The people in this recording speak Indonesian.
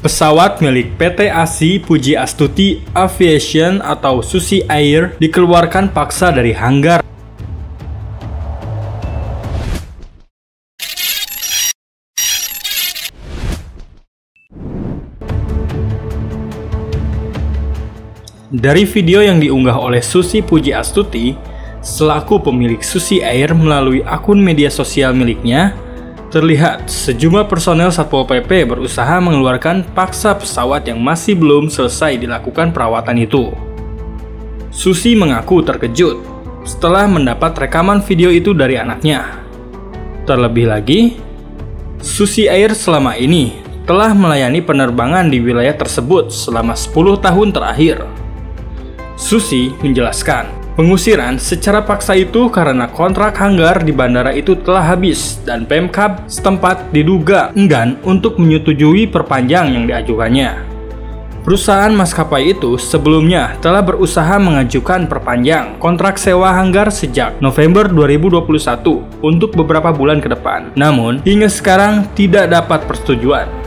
Pesawat milik PT ASI Puji Astuti Aviation atau Susi Air dikeluarkan paksa dari hanggar. Dari video yang diunggah oleh Susi Puji Astuti, selaku pemilik Susi Air melalui akun media sosial miliknya, terlihat sejumlah personel Satpol PP berusaha mengeluarkan paksa pesawat yang masih belum selesai dilakukan perawatan itu. Susi mengaku terkejut setelah mendapat rekaman video itu dari anaknya. Terlebih lagi, Susi Air selama ini telah melayani penerbangan di wilayah tersebut selama 10 tahun terakhir. Susi menjelaskan, pengusiran secara paksa itu karena kontrak hanggar di bandara itu telah habis dan Pemkab setempat diduga enggan untuk menyetujui perpanjang yang diajukannya. Perusahaan maskapai itu sebelumnya telah berusaha mengajukan perpanjang kontrak sewa hanggar sejak November 2021 untuk beberapa bulan ke depan. Namun, hingga sekarang tidak dapat persetujuan.